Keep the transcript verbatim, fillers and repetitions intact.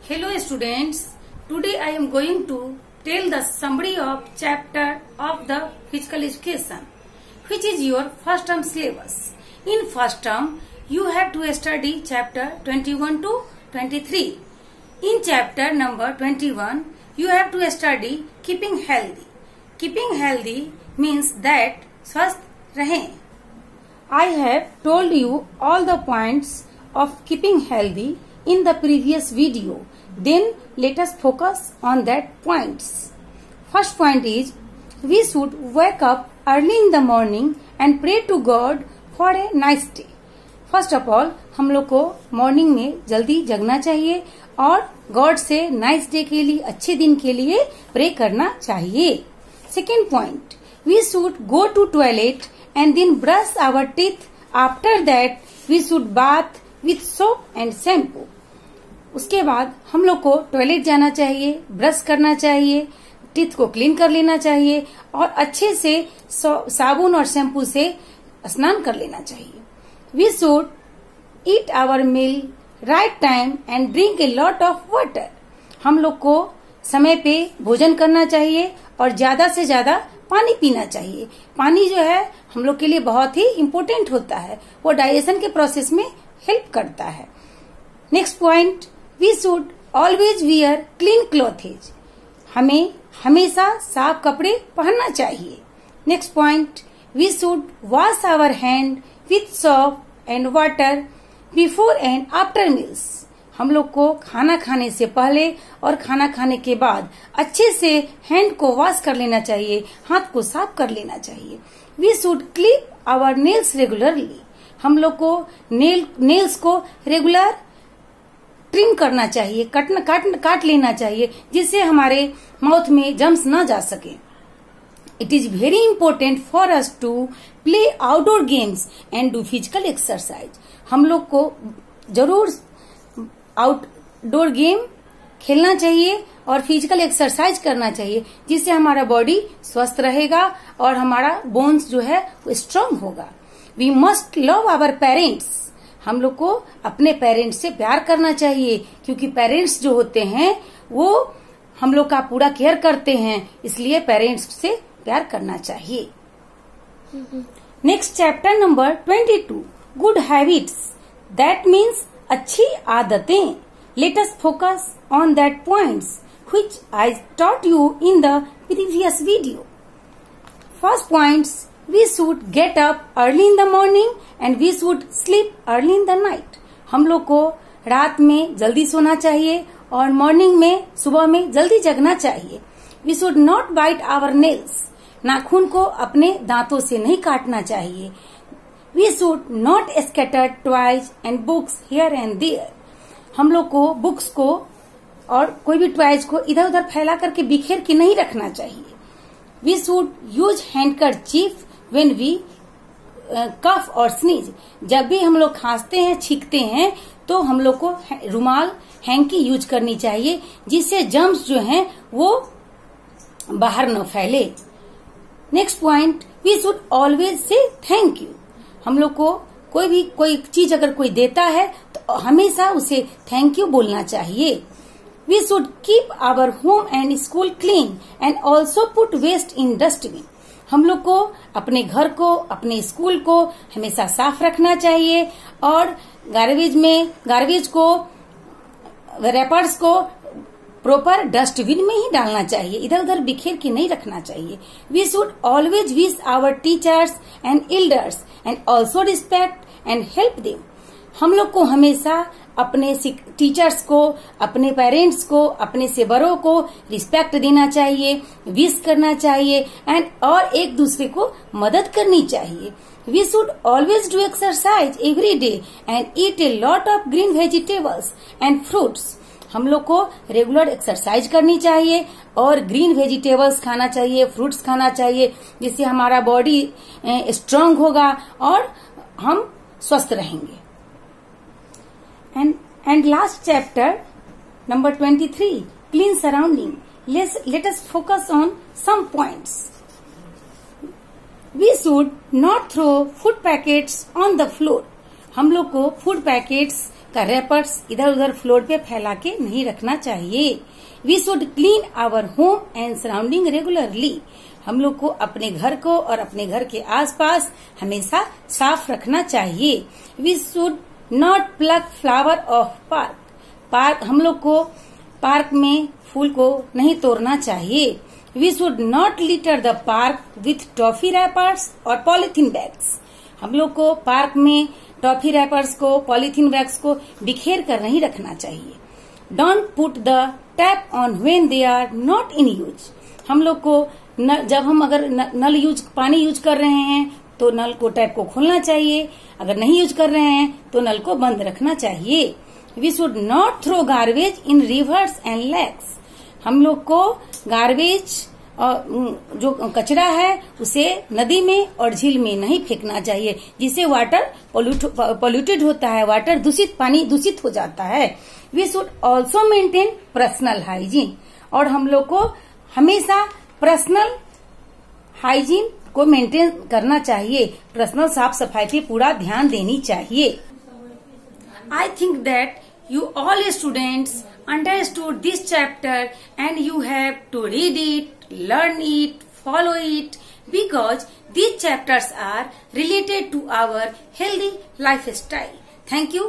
Hello students, today I am going to tell the summary of chapter of the physical education, which is your first term syllabus. In first term, you have to study chapter twenty-one to twenty-three. In chapter number twenty-one, you have to study keeping healthy. Keeping healthy means that स्वस्थ रहें. I have told you all the points of keeping healthy in the previous video. Then let us focus on that points. First point is we should wake up early in the morning and pray to God for a nice day. First of all, हम लोग को morning में जल्दी जगना चाहिए और God से nice day के लिए, अच्छे दिन के लिए प्रे करना चाहिए. Second point, we should go to toilet and then brush our teeth. After that, we should bath with soap and shampoo. उसके बाद हम लोग को टॉयलेट जाना चाहिए, ब्रश करना चाहिए, टीथ को क्लीन कर लेना चाहिए और अच्छे से साबुन और शैम्पू से स्नान कर लेना चाहिए. We should eat our meal right time and drink a lot of water. हम लोग को समय पे भोजन करना चाहिए और ज्यादा से ज्यादा पानी पीना चाहिए. पानी जो है हम लोग के लिए बहुत ही इम्पोर्टेंट होता है, वो डाइजेशन के प्रोसेस में हेल्प करता है. Next point, we should always wear clean clothes. हमें हमेशा साफ कपड़े पहनना चाहिए. Next point, we should wash our hand with soap and water before and after meals. हम लोग को खाना खाने से पहले और खाना खाने के बाद अच्छे से हैंड को वॉश कर लेना चाहिए, हाथ को साफ कर लेना चाहिए. We should clip our nails regularly. हम लोग को नेल नेल्स को रेगुलर ट्रिम करना चाहिए, कट काट काट लेना चाहिए, जिससे हमारे माउथ में जम्स न जा सके. It is very important for us to play outdoor games and do physical exercise. हम लोग को जरूर आउटडोर गेम खेलना चाहिए और फिजिकल एक्सरसाइज करना चाहिए, जिससे हमारा बॉडी स्वस्थ रहेगा और हमारा बोन्स जो है वो स्ट्रांग होगा. We must love our parents. हम लोग को अपने पेरेंट्स से प्यार करना चाहिए, क्योंकि पेरेंट्स जो होते हैं वो हम लोग का पूरा केयर करते हैं, इसलिए पेरेंट्स से प्यार करना चाहिए. Next chapter number twenty two, good habits. That means अच्छी आदतें. Let us focus on that points which I taught you in the previous video. First points, we should get up early in the morning and we should sleep early in the night. हम लोग को रात में जल्दी सोना चाहिए और morning में सुबह में जल्दी जगना चाहिए. We should not bite our nails. नाखून को अपने दांतों से नहीं काटना चाहिए. We should not scatter toys and books here and there. हम लोग को बुक्स को और कोई भी टॉयज को इधर उधर फैला करके बिखेर के नहीं रखना चाहिए. We should use handkerchief when we cough और स्नीज. जब भी हम लोग खांसते हैं, छींकते हैं, तो हम लोग को रुमाल, हैंकी यूज करनी चाहिए, जिससे जर्म्स जो हैं वो बाहर न फैले. Next point, we should always say thank you. हम लोग को कोई भी कोई चीज अगर कोई देता है तो हमेशा उसे थैंक यू बोलना चाहिए. We should keep our home and school clean and also put waste in dustbin. हम लोग को अपने घर को, अपने स्कूल को हमेशा साफ रखना चाहिए और गार्बेज में गार्बेज को, रैपर्स को प्रॉपर डस्टबिन में ही डालना चाहिए, इधर उधर बिखेर के नहीं रखना चाहिए. We should always wish our teachers and elders and also respect and help them. हम लोग को हमेशा अपने टीचर्स को, अपने पेरेंट्स को, अपने से बड़ों को रिस्पेक्ट देना चाहिए, विश करना चाहिए एंड और एक दूसरे को मदद करनी चाहिए. We should always do exercise every day and eat a lot of green vegetables and fruits. हम लोग को रेगुलर एक्सरसाइज करनी चाहिए और ग्रीन वेजिटेबल्स खाना चाहिए, फ्रूट्स खाना चाहिए, जिससे हमारा बॉडी स्ट्रांग होगा और हम स्वस्थ रहेंगे. And and last chapter number twenty-three, clean surrounding. Let's let us focus on some points. We should not throw food packets on the floor. हम लोग को फूड पैकेट्स का रैपर्स इधर उधर फ्लोर पे फैला के नहीं रखना चाहिए। We should clean our home and surrounding regularly. हम लोग को अपने घर को और अपने घर के आसपास हमेशा साफ रखना चाहिए। We should not pluck flower of park. Park हम लोग को पार्क में फूल को नहीं तोड़ना चाहिए। We should not litter the park with toffee wrappers और पॉलिथीन बैग्स। हम लोग को पार्क में टॉफी रैपर्स को, पॉलिथीन बैग्स को बिखेर कर नहीं रखना चाहिए। Don't put the tap on when they are not in use. हम लोग को न, जब हम अगर न, नल यूज पानी यूज कर रहे हैं तो नल को टैप को खोलना चाहिए। अगर नहीं यूज कर रहे हैं तो नल को बंद रखना चाहिए। We should not throw garbage in rivers and lakes. हम लोग को गार्बेज और जो कचरा है उसे नदी में और झील में नहीं फेंकना चाहिए, जिससे वाटर पॉल्यूटेड होता है, वाटर दूषित, पानी दूषित हो जाता है। We should also maintain personal hygiene. और हम लोग को हमेशा पर्सनल हाइजीन को मेंटेन करना चाहिए। पर्सनल साफ सफाई पे पूरा ध्यान देनी चाहिए। I think that you all students understood this chapter and you have to read it, learn it, follow it because these chapters are related to our healthy lifestyle. Thank you.